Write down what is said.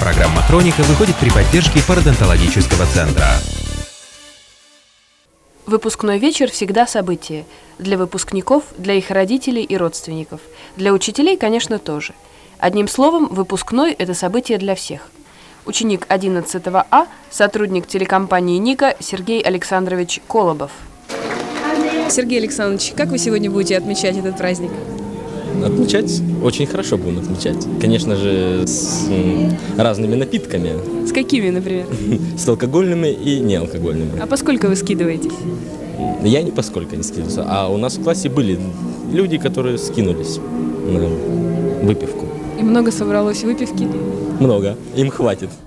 Программа «Хроника» выходит при поддержке пародонтологического центра. Выпускной вечер всегда событие. Для выпускников, для их родителей и родственников. Для учителей, конечно, тоже. Одним словом, выпускной – это событие для всех. Ученик 11 А, сотрудник телекомпании «Ника» Сергей Александрович Колобов. Сергей Александрович, как вы сегодня будете отмечать этот праздник? Отмечать? Очень хорошо будем отмечать. Конечно же, с разными напитками. С какими, например? С алкогольными и неалкогольными. А поскольку вы скидываетесь? Я ни поскольку не скинулся. А у нас в классе были люди, которые скинулись на выпивку. И много собралось выпивки? Много. Им хватит.